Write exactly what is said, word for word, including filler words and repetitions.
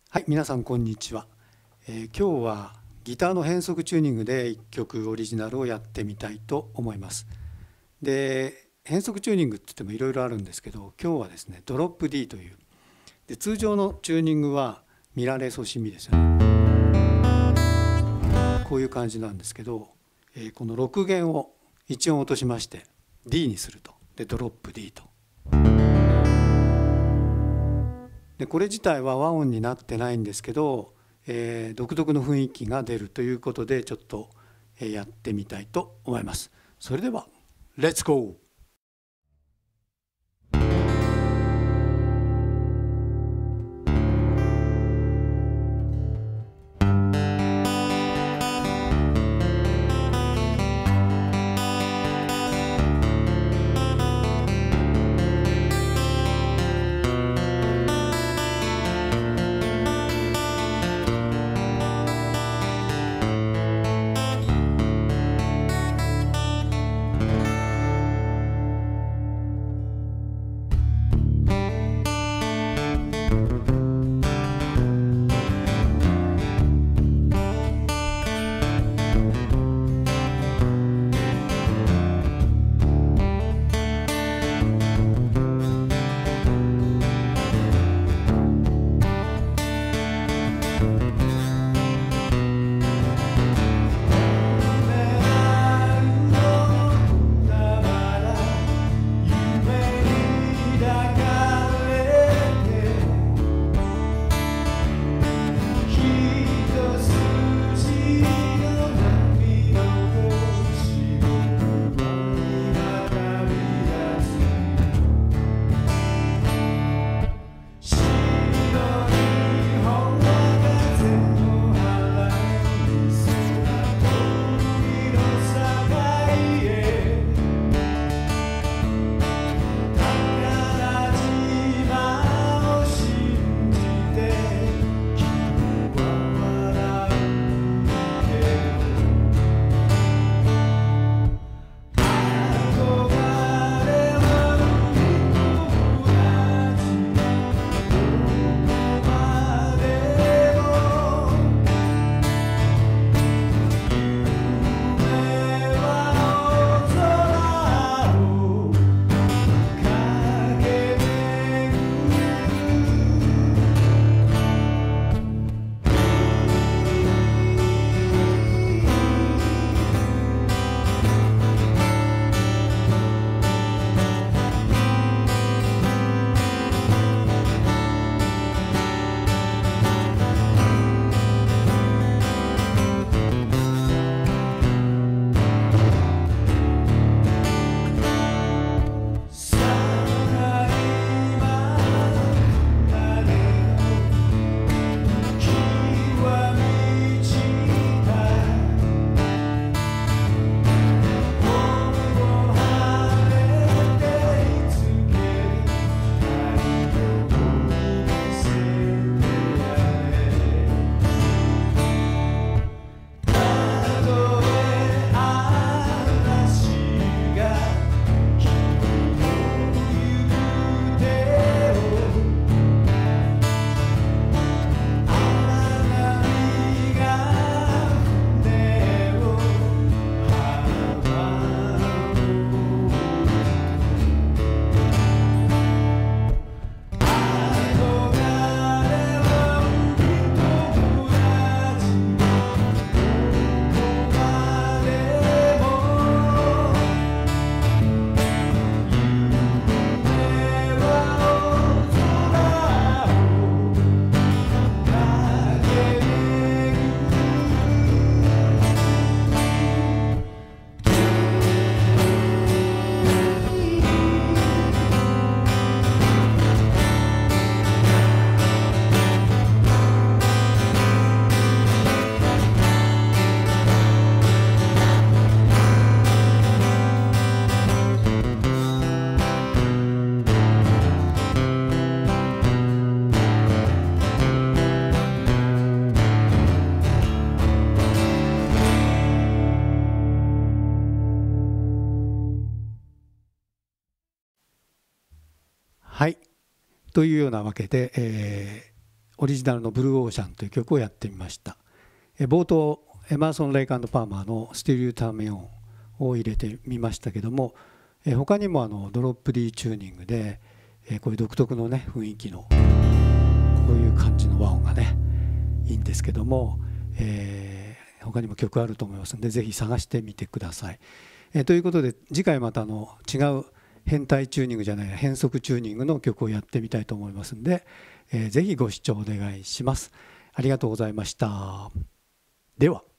はい、皆さんこんにちは、えー今日はギターの変速チューニングでいっきょくオリジナルをやってみたいと思います。で、変速チューニングって言ってもいろいろあるんですけど、今日はですね、ドロップ D という、で通常のチューニングはミラレソシミですよね。こういう感じなんですけど、えーこのろく弦をいち音落としまして D にすると。で、ドロップ D と。でこれ自体は和音になってないんですけど、えー独特の雰囲気が出るということでちょっとえーやってみたいと思います。それではレッツゴー。はい、というようなわけで、えーオリジナルのブルーオーシャンという曲をやってみました。冒頭エマーソン・レイク&パーマーのスティル・ユー・ターメオンを入れてみましたけども、他にもあのドロップ D チューニングでこういう独特のね雰囲気のこういう感じの和音がねいいんですけども、えー、他にも曲あると思いますのでぜひ探してみてください。えー、ということで次回またあの違う変態チューニングじゃない変則チューニングの曲をやってみたいと思いますので、えー、ぜひご視聴お願いします。ありがとうございました。では。